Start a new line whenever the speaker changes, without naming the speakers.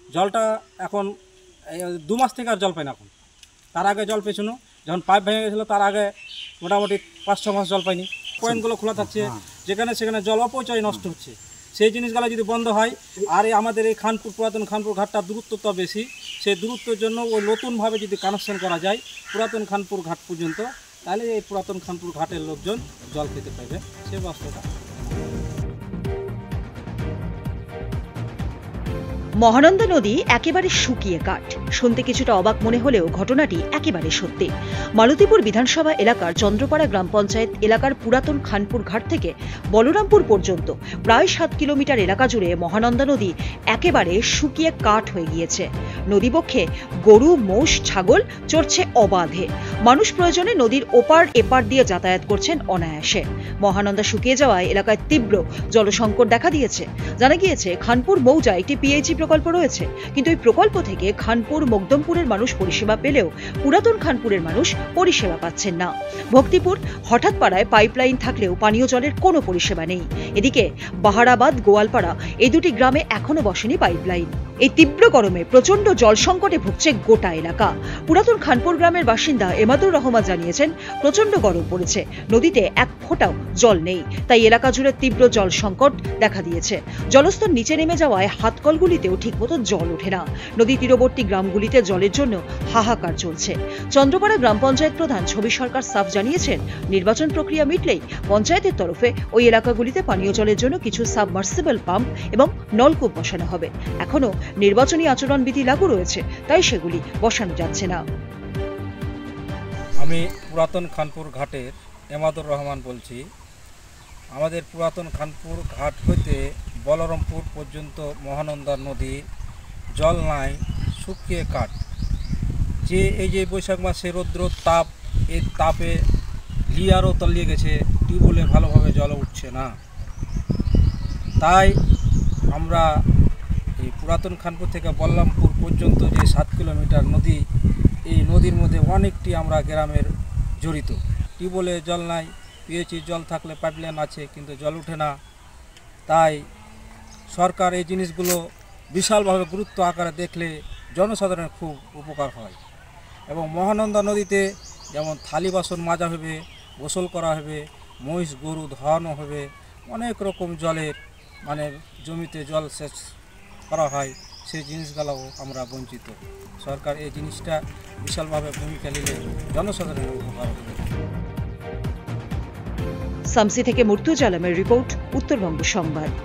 জলটা এখন 2 মাস থেকে আর জল পাই না। এখন তার আগে জল পেয়েছিল, যখন পাইপ ভেঙে গেছিলো তার আগে মোটামুটি 5-6 মাস জল পাইনি। পয়েন্টগুলো খোলা থাকছে, যেখানে সেখানে জল অপচয় নষ্ট হচ্ছে। সেই জিনিসগুলো যদি বন্ধ হয়, আর আমাদের এই খানপুর পুরাতন খানপুর ঘাটটা দূরত্ব তো বেশি, সেই দূরত্বের জন্য ওই নতুনভাবে যদি কানেকশন করা যায় পুরাতন খানপুর ঘাট পর্যন্ত, তাহলে এই পুরাতন খানপুর ঘাটের লোকজন জল খেতে পাবে, সে ব্যবস্থাটা।
মহানন্দা নদী একেবারে শুকিয়ে কাঠ। শুনতে কিছুটা অবাক মনে হলেও ঘটনাটি একেবারে সত্যি। মালতীপুর বিধানসভা এলাকার চন্দ্রপাড়া গ্রাম পঞ্চায়েত এলাকার পুরাতন খানপুর ঘাট থেকে বলরামপুর পর্যন্ত প্রায় 7 কিলোমিটার এলাকা জুড়ে মহানন্দা নদী একেবারে শুকিয়ে কাঠ হয়ে গিয়েছে। নদীবক্ষে গরু, মোষ, ছাগল চড়ছে অবাধে। মানুষ প্রয়োজনে নদীর ওপার এপার দিয়ে যাতায়াত করছেন অনায়াসে। মহানন্দা শুকিয়ে যাওয়ায় এলাকায় তীব্র জলসংকট দেখা দিয়েছে। জানা গিয়েছে খানপুর মৌজায় একটি পিএইচই প্রকল্প রয়েছে, কিন্তু এই প্রকল্প থেকে খানপুর মকদমপুরের মানুষ পরিষেবা পেলেও পুরাতন খানপুরের মানুষ পরিষেবা পাচ্ছেন না। ভক্তিপুর হঠাৎ পাড়ায় পাইপলাইন থাকলেও পানীয় জলের কোনো পরিষেবা নেই। এদিকে বাহারাবাদ, গোয়ালপাড়া এই দুটি গ্রামে এখনো বসেনি পাইপলাইন। এই তীব্র গরমে প্রচন্ড জল সংকটে ভুগছে গোটা এলাকা। পুরাতন খানপুর গ্রামের বাসিন্দা এমাদুর রহমান জানিয়েছেন, প্রচন্ড গরম পড়েছে, নদীতে এক ফোঁটাও জল নেই, তাই এলাকা জুড়ে তীব্র জল সংকট দেখা দিয়েছে। জলস্তর নিচে নেমে যাওয়ায় হাতকলগুলিতেও ঠিকমতো জল ওঠে না। নদী তীরবর্তী গ্রামগুলিতে জলের জন্য হাহাকার চলছে। চন্দ্রপাড়া গ্রাম পঞ্চায়েত প্রধান ছবি সরকার সাফ জানিয়েছেন, নির্বাচন প্রক্রিয়া মিটলেই পঞ্চায়েতের তরফে ওই এলাকাগুলিতে পানীয় জলের জন্য কিছু সাবমার্সিবল পাম্প এবং নলকূপ বসানো হবে। এখনো নির্বাচনী আচরণবিধি লাগু রয়েছে, তাই সেগুলি বসানো যাচ্ছে না।
আমি পুরাতন খানপুর ঘাটের এমাদুর রহমান বলছি। আমাদের পুরাতন খানপুর ঘাট হইতে বলরামপুর পর্যন্ত মহানন্দা নদী জল নাই, শুকিয়ে কাঠ। এই যে বৈশাখ মাসে রৌদ্র তাপ, এই তাপে লিয়ারও তলিয়ে গেছে, টিউবওয়েলে ভালোভাবে জল উঠছে না। তাই আমরা এই পুরাতন খানপুর থেকে বলরামপুর পর্যন্ত যে 7 কিলোমিটার নদী, এই নদীর মধ্যে অনেকটি আমরা গ্রামের জড়িত। টিউবওয়েলে জল নাই, পিএইচই জল থাকলে পাইপলাইন আছে, কিন্তু জল উঠে না। তাই সরকার এই জিনিসগুলো বিশালভাবে গুরুত্ব আকারে দেখলে জনসাধারণের খুব উপকার হয়। এবং মহানন্দা নদীতে যেমন থালি বাসন মাজা হবে, গোসল করা হবে, মহিষ গরু ধোয়ানো হবে, অনেক রকম জলের জমিতে জল সেচ করা হয়, সেই জিনিসগুলোও আমরা বঞ্চিত। সরকার এই জিনিসটা বিশালভাবে ভূমিকা নিলে জনসাধারণের উপকার হবে।
সামসি থেকে মুর্তুজা আলমের রিপোর্ট, উত্তরবঙ্গ সংবাদ।